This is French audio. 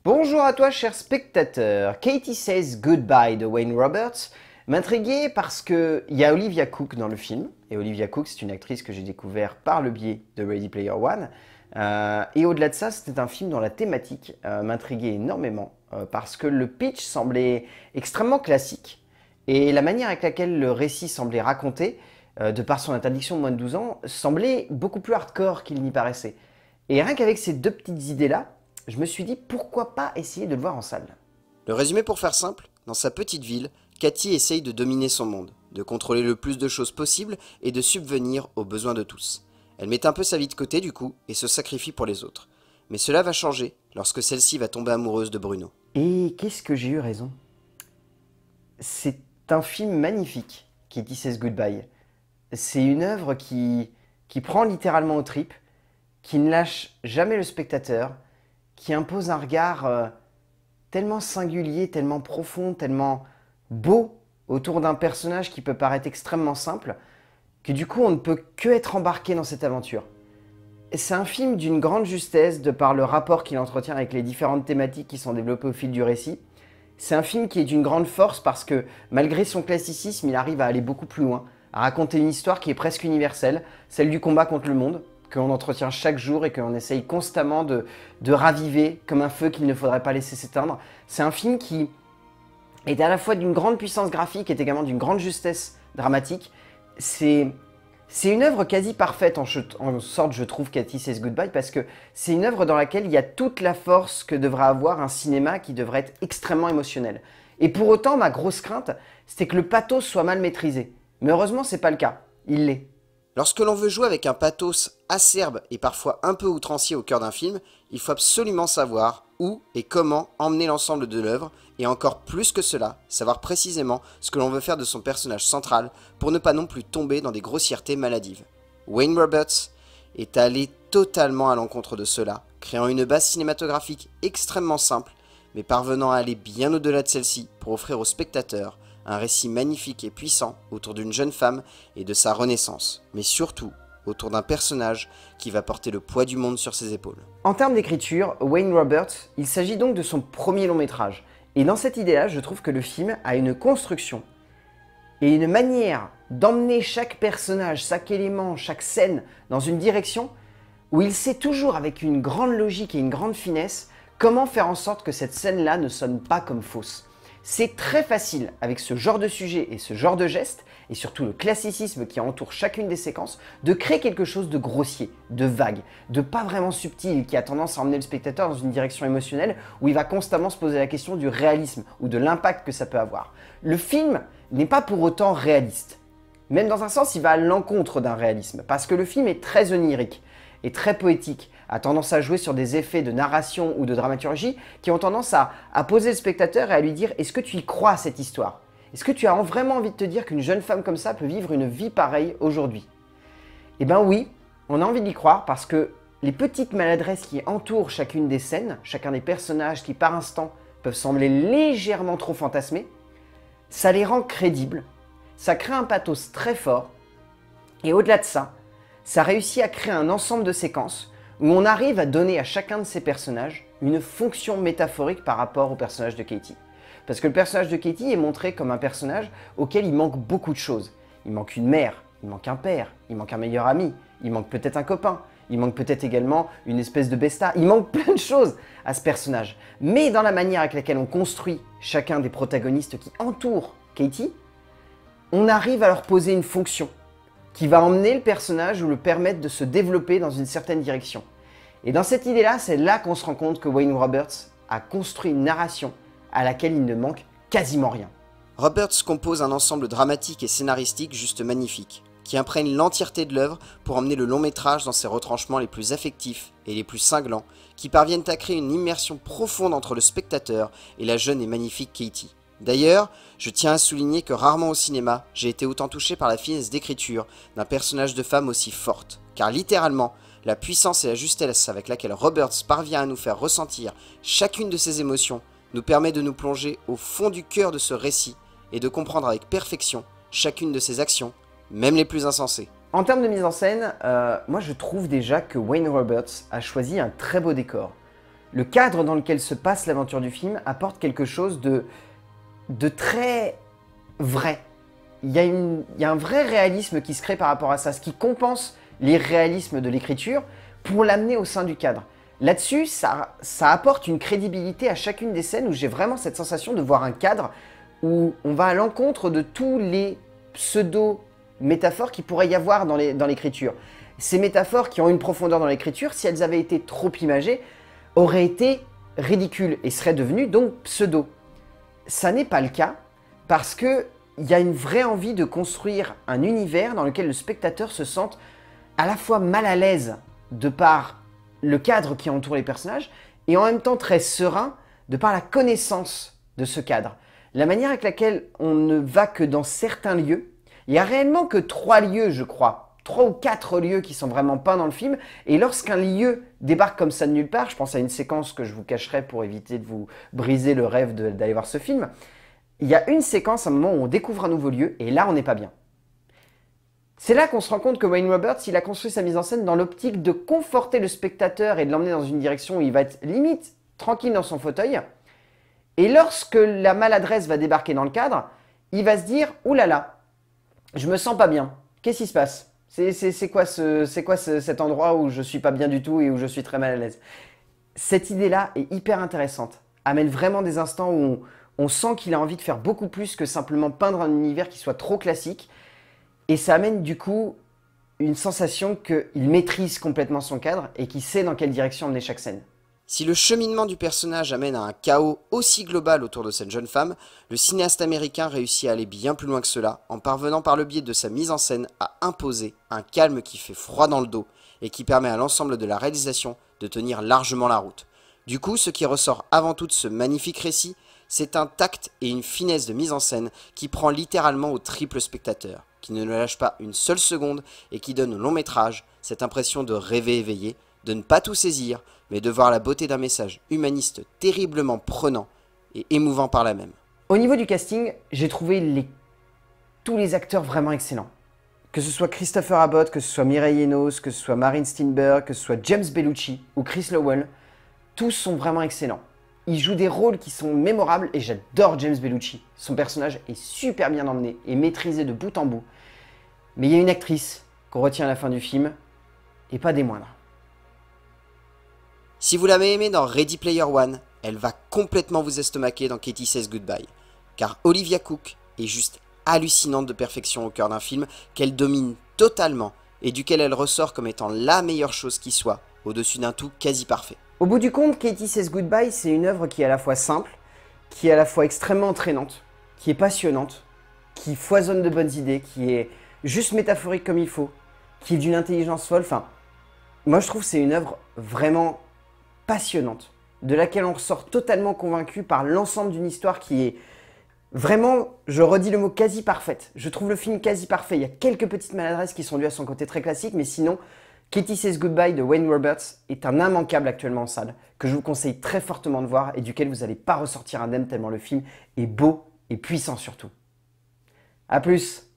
Bonjour à toi, cher spectateur. Katie Says Goodbye de Wayne Roberts m'intriguait parce qu'il y a Olivia Cooke dans le film. Et Olivia Cooke, c'est une actrice que j'ai découvert par le biais de Ready Player One. Et au-delà de ça, c'était un film dont la thématique m'intriguait énormément parce que le pitch semblait extrêmement classique. Et la manière avec laquelle le récit semblait raconté, de par son interdiction de moins de 12 ans, semblait beaucoup plus hardcore qu'il n'y paraissait. Et rien qu'avec ces deux petites idées-là, je me suis dit pourquoi pas essayer de le voir en salle. Le résumé pour faire simple, dans sa petite ville, Cathy essaye de dominer son monde, de contrôler le plus de choses possible et de subvenir aux besoins de tous. Elle met un peu sa vie de côté du coup et se sacrifie pour les autres. Mais cela va changer lorsque celle-ci va tomber amoureuse de Bruno. Et qu'est-ce que j'ai eu raison? C'est un film magnifique, Katie Says Goodbye. C'est une œuvre qui prend littéralement aux tripes, qui ne lâche jamais le spectateur, qui impose un regard tellement singulier, tellement profond, tellement beau autour d'un personnage qui peut paraître extrêmement simple, que du coup on ne peut que être embarqué dans cette aventure. C'est un film d'une grande justesse de par le rapport qu'il entretient avec les différentes thématiques qui sont développées au fil du récit. C'est un film qui est d'une grande force parce que malgré son classicisme, il arrive à aller beaucoup plus loin, à raconter une histoire qui est presque universelle, celle du combat contre le monde, que l'on entretient chaque jour et que l'on essaye constamment de raviver comme un feu qu'il ne faudrait pas laisser s'éteindre. C'est un film qui est à la fois d'une grande puissance graphique et également d'une grande justesse dramatique. C'est une œuvre quasi parfaite en sorte, je trouve, Katie Says Goodbye, parce que c'est une œuvre dans laquelle il y a toute la force que devrait avoir un cinéma qui devrait être extrêmement émotionnel. Et pour autant, ma grosse crainte, c'était que le pathos soit mal maîtrisé. Mais heureusement, c'est pas le cas. Il l'est. Lorsque l'on veut jouer avec un pathos acerbe et parfois un peu outrancier au cœur d'un film, il faut absolument savoir où et comment emmener l'ensemble de l'œuvre, et encore plus que cela, savoir précisément ce que l'on veut faire de son personnage central pour ne pas non plus tomber dans des grossièretés maladives. Wayne Roberts est allé totalement à l'encontre de cela, créant une base cinématographique extrêmement simple, mais parvenant à aller bien au-delà de celle-ci pour offrir aux spectateurs un récit magnifique et puissant autour d'une jeune femme et de sa renaissance, mais surtout autour d'un personnage qui va porter le poids du monde sur ses épaules. En termes d'écriture, Wayne Roberts, il s'agit donc de son premier long métrage. Et dans cette idée-là, je trouve que le film a une construction et une manière d'emmener chaque personnage, chaque élément, chaque scène dans une direction où il sait toujours avec une grande logique et une grande finesse comment faire en sorte que cette scène-là ne sonne pas comme fausse. C'est très facile avec ce genre de sujet et ce genre de geste, et surtout le classicisme qui entoure chacune des séquences, de créer quelque chose de grossier, de vague, de pas vraiment subtil, qui a tendance à emmener le spectateur dans une direction émotionnelle où il va constamment se poser la question du réalisme ou de l'impact que ça peut avoir. Le film n'est pas pour autant réaliste. Même dans un sens, il va à l'encontre d'un réalisme, parce que le film est très onirique et très poétique, a tendance à jouer sur des effets de narration ou de dramaturgie qui ont tendance à poser le spectateur et à lui dire « Est-ce que tu y crois à cette histoire ? Est-ce que tu as vraiment envie de te dire qu'une jeune femme comme ça peut vivre une vie pareille aujourd'hui ?» Eh bien oui, on a envie d'y croire parce que les petites maladresses qui entourent chacune des scènes, chacun des personnages qui par instant peuvent sembler légèrement trop fantasmés, ça les rend crédibles, ça crée un pathos très fort et au-delà de ça, ça réussit à créer un ensemble de séquences où on arrive à donner à chacun de ces personnages une fonction métaphorique par rapport au personnage de Katie. Parce que le personnage de Katie est montré comme un personnage auquel il manque beaucoup de choses. Il manque une mère, il manque un père, il manque un meilleur ami, il manque peut-être un copain, il manque peut-être également une espèce de besta, il manque plein de choses à ce personnage. Mais dans la manière avec laquelle on construit chacun des protagonistes qui entourent Katie, on arrive à leur poser une fonction qui va emmener le personnage ou le permettre de se développer dans une certaine direction. Et dans cette idée-là, c'est là qu'on se rend compte que Wayne Roberts a construit une narration à laquelle il ne manque quasiment rien. Roberts compose un ensemble dramatique et scénaristique juste magnifique, qui imprègne l'entièreté de l'œuvre pour emmener le long métrage dans ses retranchements les plus affectifs et les plus cinglants, qui parviennent à créer une immersion profonde entre le spectateur et la jeune et magnifique Katie. D'ailleurs, je tiens à souligner que rarement au cinéma, j'ai été autant touché par la finesse d'écriture d'un personnage de femme aussi forte, car littéralement, la puissance et la justesse avec laquelle Roberts parvient à nous faire ressentir chacune de ses émotions nous permet de nous plonger au fond du cœur de ce récit et de comprendre avec perfection chacune de ses actions, même les plus insensées. En termes de mise en scène, moi je trouve déjà que Wayne Roberts a choisi un très beau décor. le cadre dans lequel se passe l'aventure du film apporte quelque chose de très vrai. Il y a un vrai réalisme qui se crée par rapport à ça, ce qui compense l'irréalisme de l'écriture pour l'amener au sein du cadre. Là-dessus, ça apporte une crédibilité à chacune des scènes où j'ai vraiment cette sensation de voir un cadre où on va à l'encontre de tous les pseudo-métaphores qu'il pourrait y avoir dans l'écriture. Ces métaphores qui ont une profondeur dans l'écriture, si elles avaient été trop imagées, auraient été ridicules et seraient devenues donc pseudo. Ça n'est pas le cas parce qu'il y a une vraie envie de construire un univers dans lequel le spectateur se sente à la fois mal à l'aise de par le cadre qui entoure les personnages et en même temps très serein de par la connaissance de ce cadre. La manière avec laquelle on ne va que dans certains lieux, il n'y a réellement que 3 lieux, je crois, 3 ou 4 lieux qui sont vraiment peints dans le film, et lorsqu'un lieu débarque comme ça de nulle part, je pense à une séquence que je vous cacherai pour éviter de vous briser le rêve d'aller voir ce film, il y a une séquence, à un moment où on découvre un nouveau lieu, et là on n'est pas bien. C'est là qu'on se rend compte que Wayne Roberts, il a construit sa mise en scène dans l'optique de conforter le spectateur et de l'emmener dans une direction où il va être limite tranquille dans son fauteuil. Et lorsque la maladresse va débarquer dans le cadre, il va se dire « Ouh là là, je me sens pas bien. Qu'est-ce qui se passe ? C'est quoi cet endroit où je suis pas bien du tout et où je suis très mal à l'aise ?» Cette idée-là est hyper intéressante. Amène vraiment des instants où on sent qu'il a envie de faire beaucoup plus que simplement peindre un univers qui soit trop classique. Et ça amène du coup une sensation qu'il maîtrise complètement son cadre et qu'il sait dans quelle direction emmener chaque scène. Si le cheminement du personnage amène à un chaos aussi global autour de cette jeune femme, le cinéaste américain réussit à aller bien plus loin que cela, en parvenant par le biais de sa mise en scène à imposer un calme qui fait froid dans le dos et qui permet à l'ensemble de la réalisation de tenir largement la route. Du coup, ce qui ressort avant tout de ce magnifique récit, c'est un tact et une finesse de mise en scène qui prend littéralement au triple spectateur, qui ne le lâche pas une seule seconde et qui donne au long métrage cette impression de rêver éveillé, de ne pas tout saisir, mais de voir la beauté d'un message humaniste terriblement prenant et émouvant par là même. Au niveau du casting, j'ai trouvé tous les acteurs vraiment excellents. Que ce soit Christopher Abbott, que ce soit Mireille Enos, que ce soit Marin Steenburgen, que ce soit James Bellucci ou Chris Lowell, tous sont vraiment excellents. Ils jouent des rôles qui sont mémorables et j'adore James Bellucci. Son personnage est super bien emmené et maîtrisé de bout en bout. Mais il y a une actrice qu'on retient à la fin du film, et pas des moindres. Si vous l'avez aimé dans Ready Player One, elle va complètement vous estomaquer dans Katie Says Goodbye. Car Olivia Cooke est juste hallucinante de perfection au cœur d'un film qu'elle domine totalement et duquel elle ressort comme étant la meilleure chose qui soit, au-dessus d'un tout quasi parfait. Au bout du compte, Katie Says Goodbye, c'est une œuvre qui est à la fois simple, qui est à la fois extrêmement entraînante, qui est passionnante, qui foisonne de bonnes idées, qui est juste métaphorique comme il faut, qui est d'une intelligence folle. Enfin, moi je trouve que c'est une œuvre vraiment passionnante, de laquelle on ressort totalement convaincu par l'ensemble d'une histoire qui est vraiment, je redis le mot, quasi parfaite. Je trouve le film quasi parfait. Il y a quelques petites maladresses qui sont dues à son côté très classique, mais sinon, Katie Says Goodbye de Wayne Roberts est un immanquable actuellement en salle, que je vous conseille très fortement de voir et duquel vous n'allez pas ressortir indemne tellement le film est beau et puissant surtout. A plus!